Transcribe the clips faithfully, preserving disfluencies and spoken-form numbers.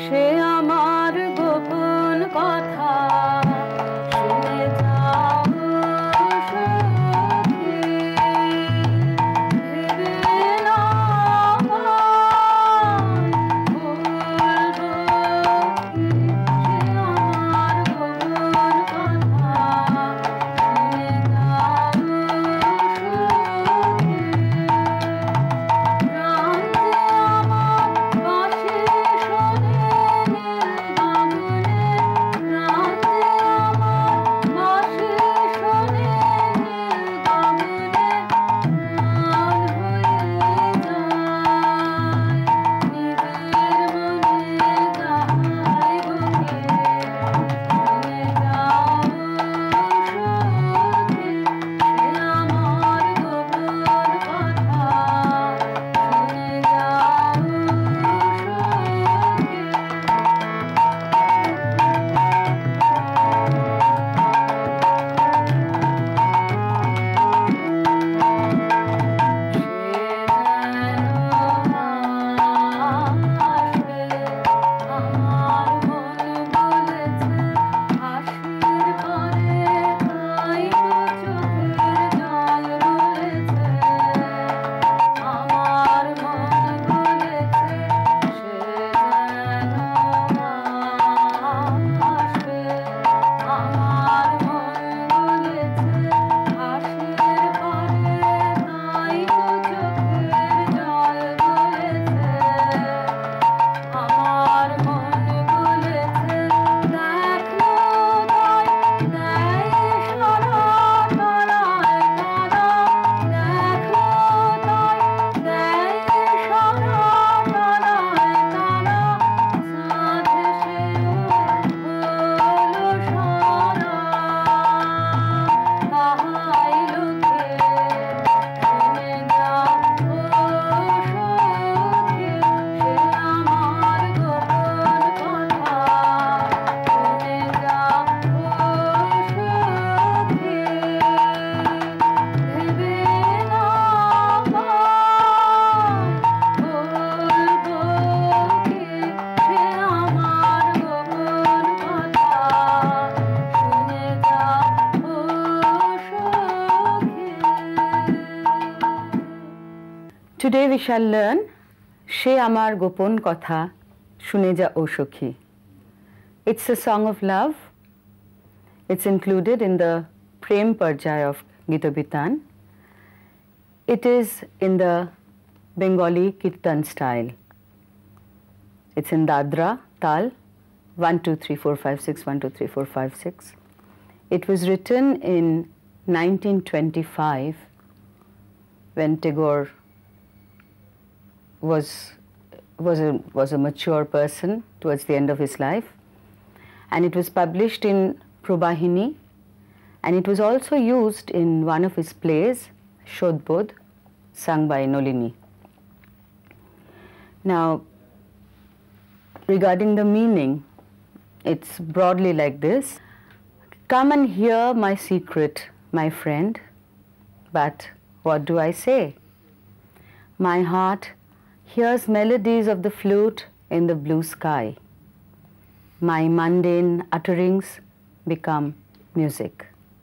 সে আমার গোপন কথা শুনে যাও সখী, ভেবে না বলবো কি সে আমার গোপন কথা শুনে যাও সখী। প্রান্তে আমার বাঁশি শোনে নীল গগনে, প্রান্তে আমার বাঁশি শোনে নীল গগনে, প্রাণ হয়ে যায় নিজের মনে যাই বুকে, শুনে যাও সখী, সে আমার গোপন কথা শুনে যাও Today we shall learn She Amar Gopon Kotha Shune Ja O Shokhi. It's a song of love. It's included in the Prem Parjay of Gita-bitan. It is in the Bengali Kirtan style. It's in Dadra, Tal, one, two, three, four, five, six, one, two, three, four, five, six. It was written in nineteen twenty-five when Tagore was was a was a mature person towards the end of his life, and it was published in Prabahini, and it was also used in one of his plays, Shodbodh, sung by Nolini. Now, regarding the meaning, it's broadly like this: come and hear my secret, my friend, but what do I say? My heart hears melodies of the flute in the blue sky. My mundane utterings become music.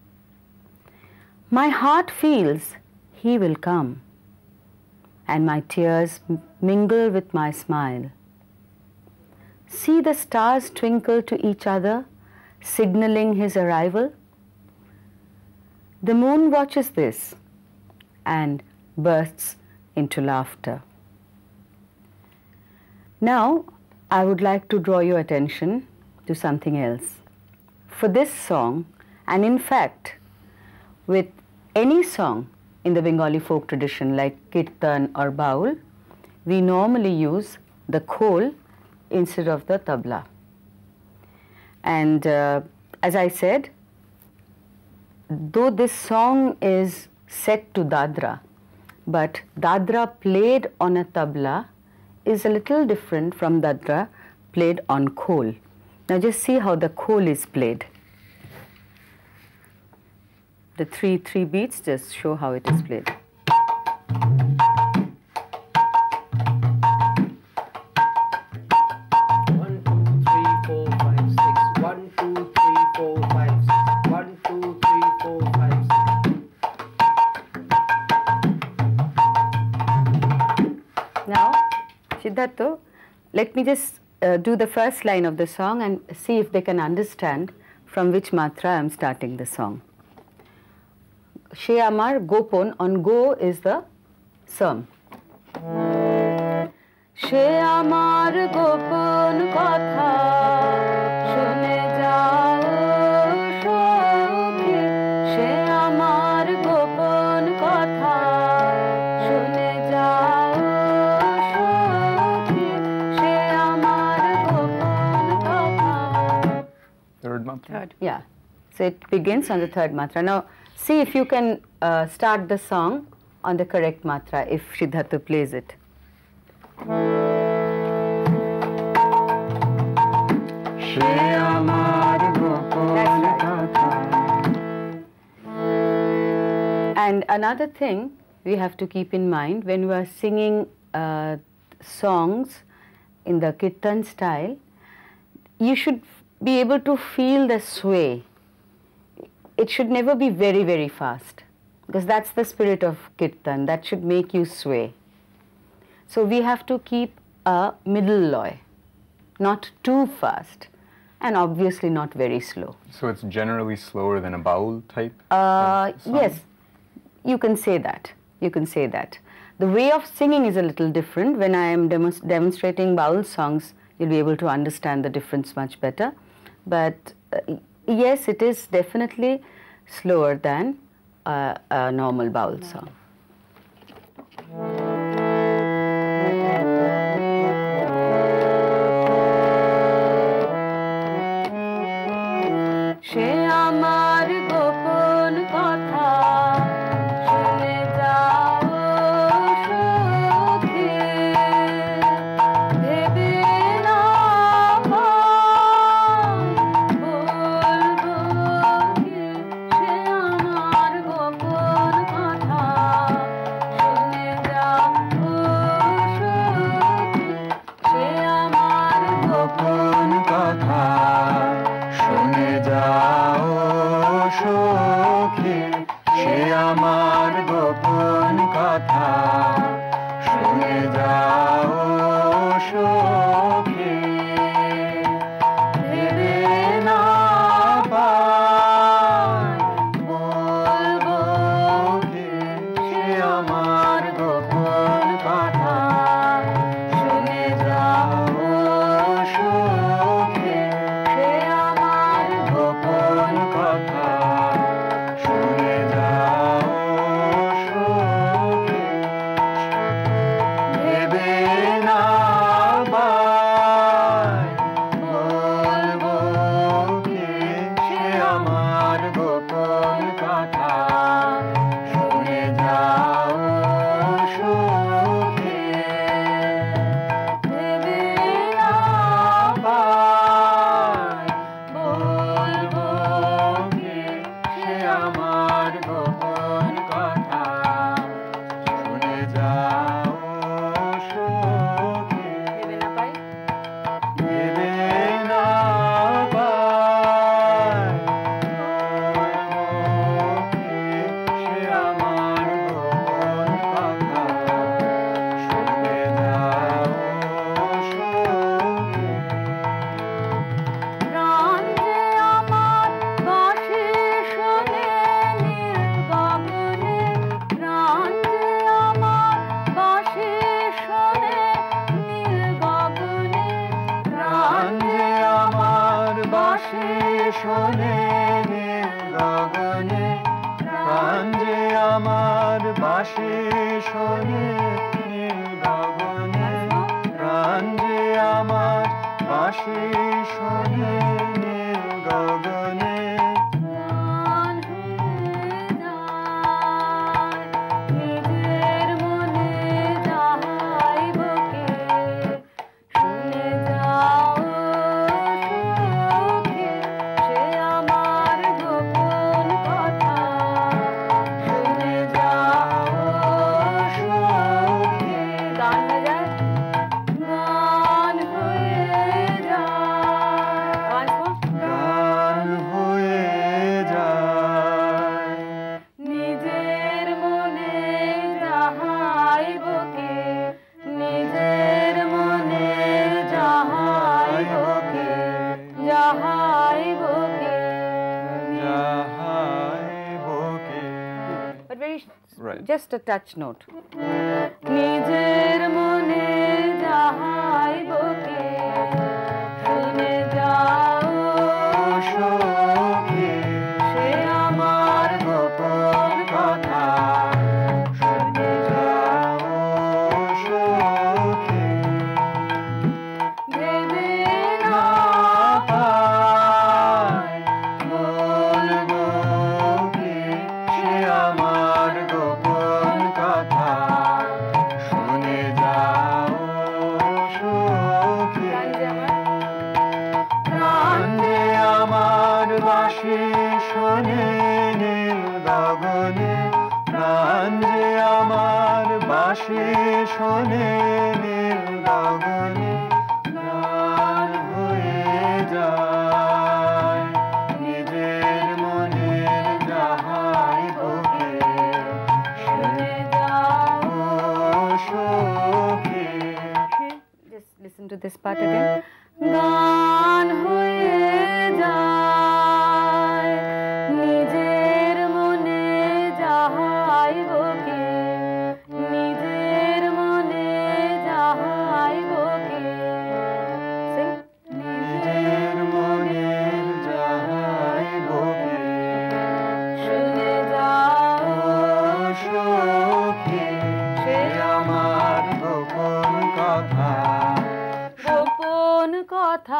My heart feels he will come, and my tears mingle with my smile. See the stars twinkle to each other, signaling his arrival. The moon watches this and bursts into laughter. Now, I would like to draw your attention to something else. For this song, and in fact, with any song in the Bengali folk tradition like Kirtan or Baul, we normally use the khol instead of the tabla. And uh, as I said, though this song is set to Dadra, but Dadra played on a tabla is a little different from Dadra played on khol. Now just see how the khol is played. The three three beats just show how it is played. One, two, to, let me just uh, do the first line of the song and see if they can understand from which matra I am starting the song. She amar gopon, on go is the sam. She amar gopon kotha shune jao shokhi. She amar gopon kotha shune jao shokhi. She amar gopon kotha. Third matra? Third. Yeah. So it begins on the third matra. Now see if you can uh, start the song on the correct matra if Siddhartha plays it. And another thing we have to keep in mind when we are singing uh, songs in the Kirtan style, you should be able to feel the sway. It should never be very, very fast, because that's the spirit of Kirtan, that should make you sway. So we have to keep a middle loy, not too fast, and obviously not very slow. So it's generally slower than a baul type? Uh, yes, you can say that. You can say that. The way of singing is a little different. When I am demo demonstrating baul songs, you'll be able to understand the difference much better. But uh, yes, it is definitely slower than uh, a normal baul song. She amar gopon kotha shune jao shokhi. Bhebe na paai bolbo ki. She amar gopon kotha shune jao shokhi. She amar gopon kotha shune jao shokhi. She amar gopon kotha shune jao shokhi. Bhebe na paai bolbo ki. She amar gopon kotha shune jao shokhi. She amar gopon kotha shune jao shokhi. Bhebe na paai bolbo ki. She amar gopon kotha shune jao shokhi. Bhebe na paai bolbo ki. She amar gopon kotha shune jao shokhi. Bhebe na paai. Bhebe na paai bolbo ki. She amar gopon kotha shune jao shokhi. প্রাণ যে আমার বাঁশি শোনে নীল গগনে। প্রাণ যে আমার বাঁশি শোনে নীল গগনে। প্রাণ যে আমার বাঁশি শোনে নীল গগনে। প্রাণ যে আমার বাঁশি শোনে নীল গগনে। প্রাণ যে আমার বাঁশি শোনে নীল গগনে। গান হয়ে যায় নিজের মনে যাহাই বুকে। শুনে যাও সখী, সে আমার গোপন কথা। শুনে যাও সখী। গান হয়ে যায়, গান হয়ে যায় just a touch note. Nijer mone jahai boke shune jao shokhe she amar gopon kotha shune jao shokhe bhebe na পাই বলবো কি সে আমার গোপন কথা শুনে যাও সখী প্রাণ যে আমার বাঁশি শোনে নীল গগনে প্রাণ যে আমার বাঁশি শোনে নীল গগনে গান হয়ে যায় নিজের মনের যাহাই বুকে শুনে যাও সখী just listen to this part again গান হয়ে যায় নিজের মনে যাহাই বুকে নিজের মনে যাহাই বুকে sing নিজের মনের যাহাই বুকে শুনে যাও সখী সে আমার গোপন কথা গোপন কথা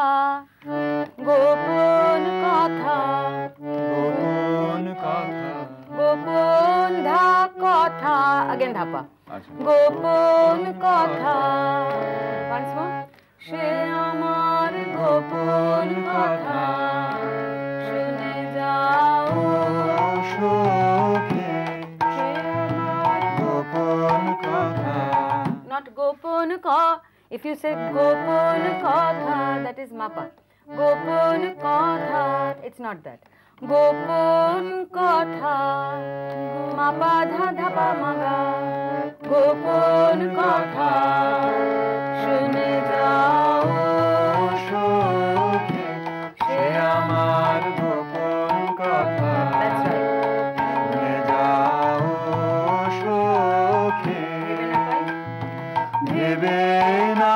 গোপন কথা গোপন কথা গোপন ধা কথা again ধাপা আচ্ছা গোপন কথা once more সে আমার গোপন কথা শুনে যাও সখী সে আমার গোপন কথা not গোপন ক if you say গোপন কথা that is mapa গোপন কথা it's not that গোপন কথা মাপা ধা ধাপা মাগা গোপন কথা শুনে যাও সখী সে আমার গোপন কথা that's right শুনে যাও সখী ভেবে না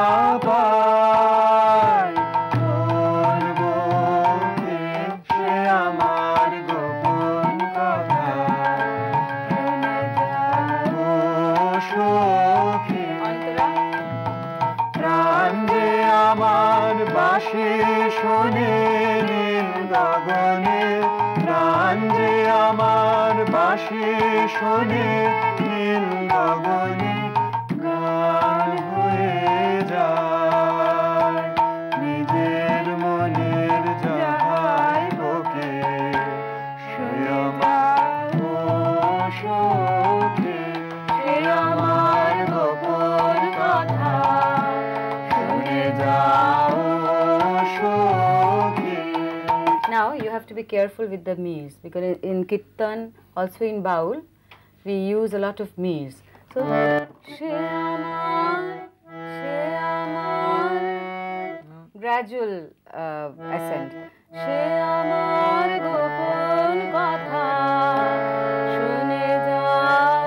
পাই বলবো কি সে আমার গোপন কথা শুনে যাও সখী অন্তরা প্রাণ যে আমার বাঁশি শোনে নীল গগনে প্রাণ যে আমার বাঁশি শোনে নীল গগনে গান হয়ে যায় নিজের মনের যাহাই বুকে সে আমার সখী সে আমার গোপন কথা শুনে যাও সখী now you have to be careful with the me's because in- in Kirtan also in Baul we use a lot of me's so she amar she amar gradual uh, ascent she amar gopon kotha shune jao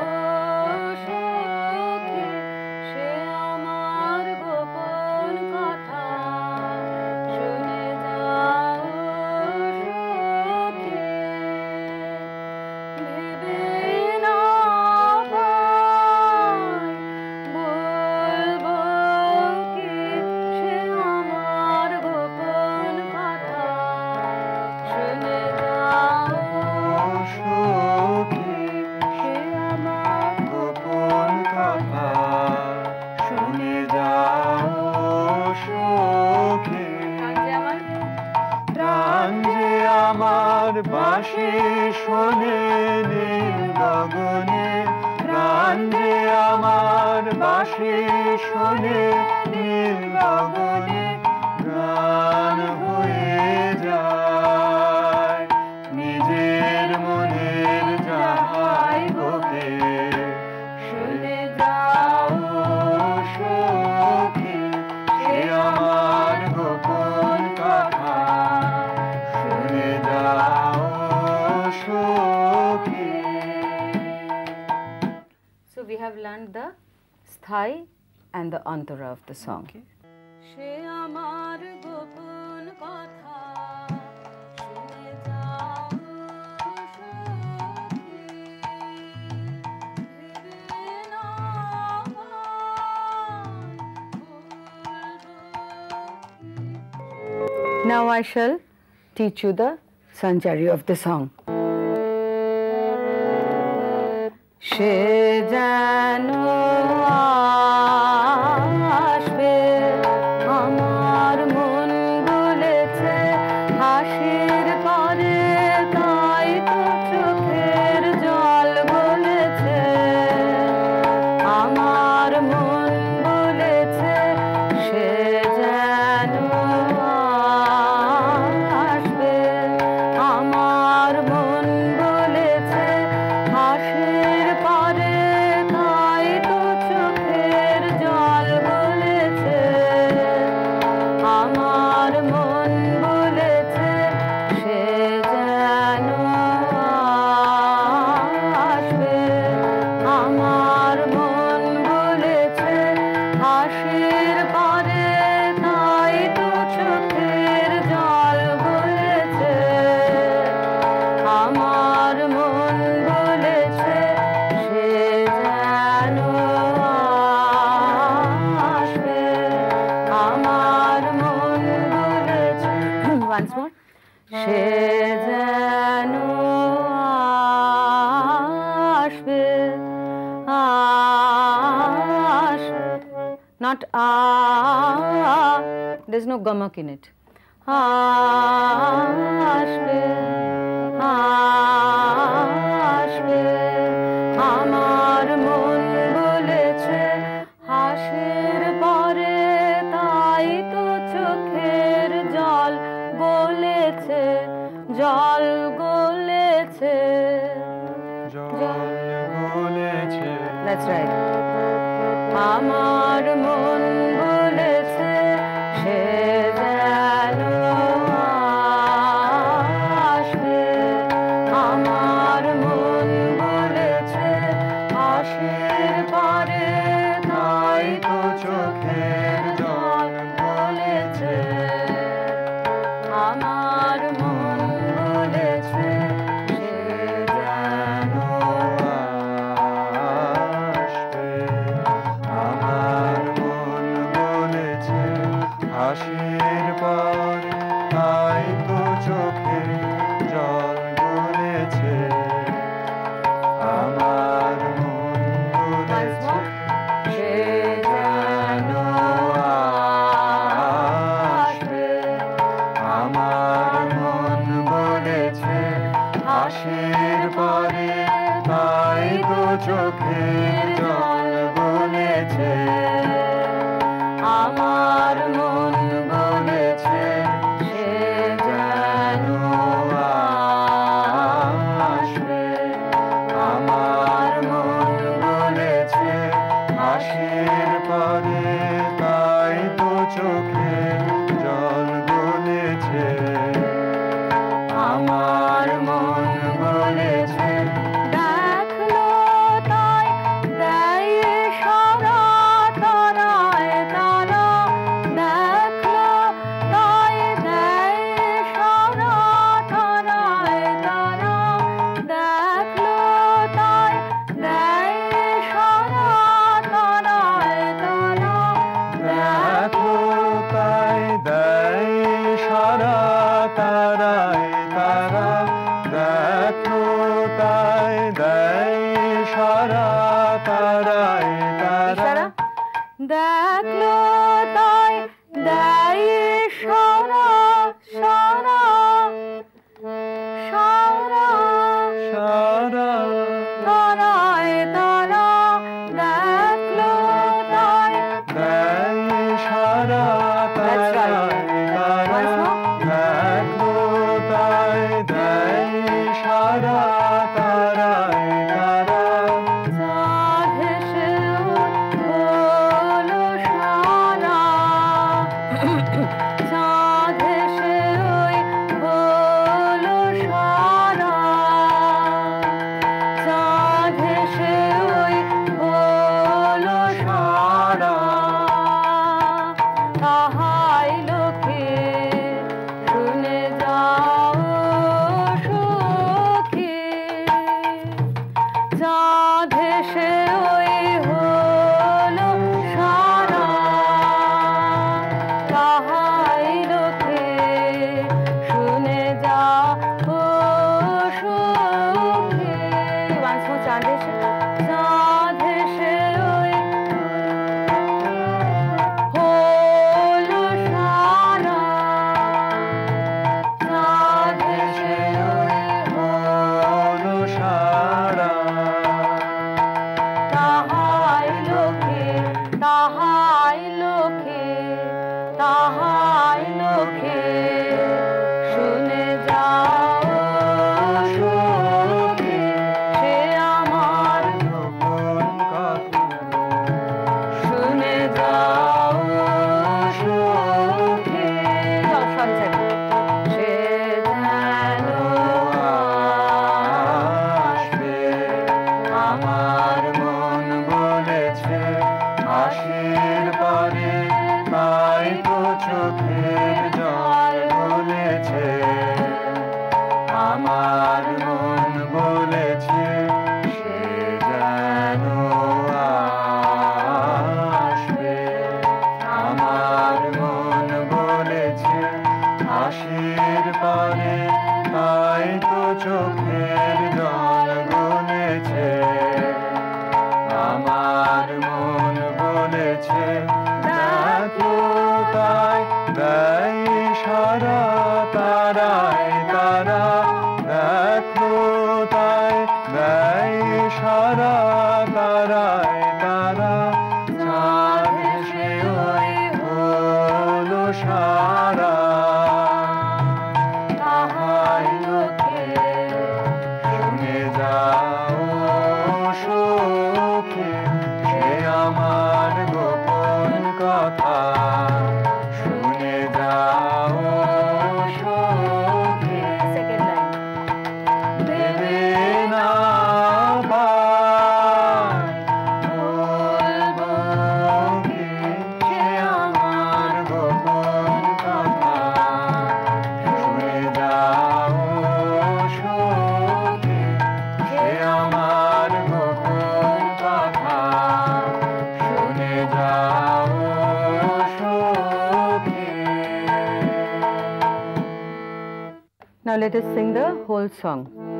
sokhi she amar gopon kotha shune jao sokhi ভেবে না পাই বলবো কি সে আমার গোপন কথা শুনে যাও সখী সে আমার গোপন কথা শুনে যাও সখী যেমন প্রাণ যে আমার বাঁশি শোনে নীল গগনে প্রাণ যে আমার বাঁশি শোনে নীল গগনে গান হয়ে যায় নিজের মনের যাহাই বুকে শুনে যাও সখী সে আমার গোপন কথা শুনে যাও সখী learned the sthai and the antara of the song. Okay. Now I shall teach you the Sanchari of the song. She jano ashbe amar mon boleche hashir pore tai to chokher jal boleche amar mon boleche she jano ashbe amar mon boleche hashir pore tai to chokher jal boleche amar mon boleche she jano ashbe amar mon boleche hashir pore tai to chokher jal boleche amar mon boleche she jano ashbe amar mon boleche once more she jano ashbe ashbe not ah, there's no gamak in it. Ashbe, ashbe, amar mon boleche hashir pore tai to chokher jal goleche, jal goleche. জল গলেছে That's right. আমার মন বলেছে সে যেন আসবে আমার মন বলেছে হাসির পরে তাই তো চোখের জল বলেছে আমার মন বলেছে সে যেন আসবে আমার মন বলেছে হাসির পরে তাই তো চোখে জল গলেছে আমার মন বলেছে সে যেন আসবে আমার মন বলেছে হাসির পরে তাই তো চোখের জল বলেছে আমার মন বলেছে সে যেন আসবে আমার মন বলেছে হাসির পরে তাই তো চোখের জল গলেছে আমার মন বলেছে দেখলো তাই দেয় সারা তারায় তারা দেখলো তাই দেয় সারা তারায় তারা দেখলো তাই দেয় সারা তারায় তারা দেখো তাই দেয় সারা তারায় তারা দেখো তাই দেয় সারা তারায় তারা ইশারা দেখলো তাই দেয় সারা সারা সারা সারা তারায় তারা দেখলো তাই দেয় সারা That's right. তারায় তারা Once more. দেখো তাই দেয় সারা তারায় তারা চাঁদ এসে হলো সারা চাঁদ এসে ওই হলো সারা চাঁদ এসে ওই হলো তাহাই লোকে শুনে যাও সখী চাঁদ হেসে ওই হলো সারা তাহাই লোকে শুনে যাও সখী once more চাঁদ হেসে চাঁদ হেসে ওই হলো সারা চাঁদ হেসে ওই হলো সারা তাহাই লোকে তাহাই লোকে তাহাই লোকে শুনে যাও সখী সে আমার গোপন কথা শুনে যাও সখী চল সঞ্চয় সে যেন আসবে আমার মন বলেছে হাসির পরে তাই তো চোখের জল বলেছে আমার মন বলেছে সে যেন আসবে আমার মন বলেছে হাসির পরে তাই তো চোখের জল বলেছে আমার মন বলেছে দেখো তাই দেয় সারা তারাই তারা দেখো তাই দেয় সারা তারাই তারা চাঁদ হেসে ওই হলো সারা তাহাই লোকে শুনে যাও সখী সে আমার গোপন কথা শুনে যাও সখী সেকেন্ড লাইন দেবে না পায় বলবো কি সে আমার গোপন কথা শুনে যাও সখী সে আমার গোপন কথা শুনে যাও সখী Now let us sing the whole song.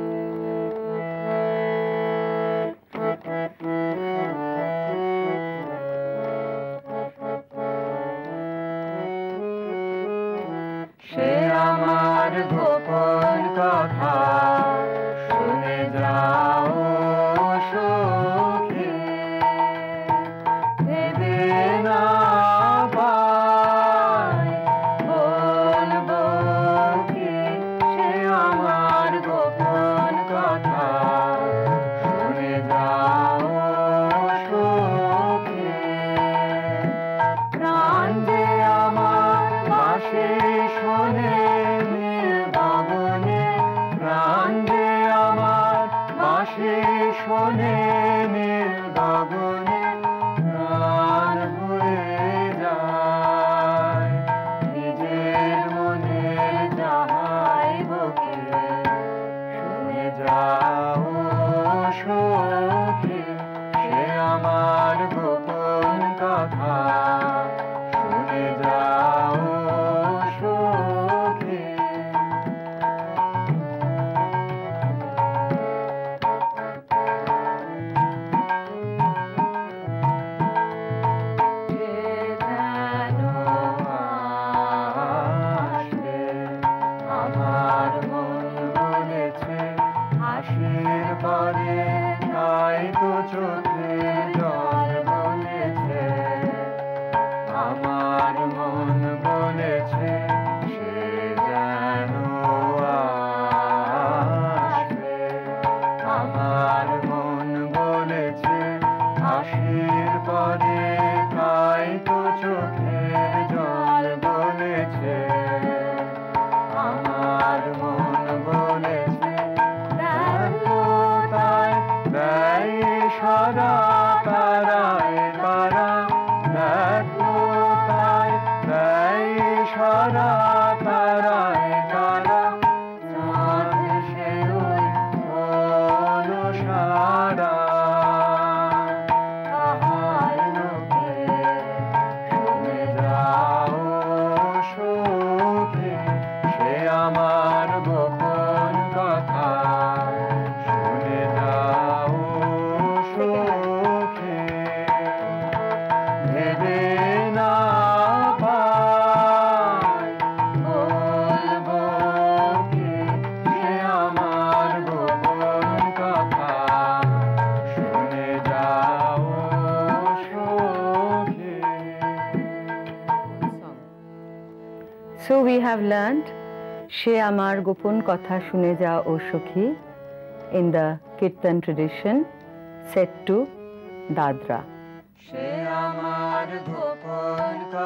সে আমার গোপন কথা শুনে যাও সখী দেবে না পায় বলবো কি সে আমার গোপন কথা শুনে যাও সখী প্রাণ যে আমার বাসে শোনে নীল গগনে প্রাণ So we have learned She Amar Gopon Kotha Shune Ja O Shokhi in the Kirtan tradition set to Dadra. She Amar Gopon Kotha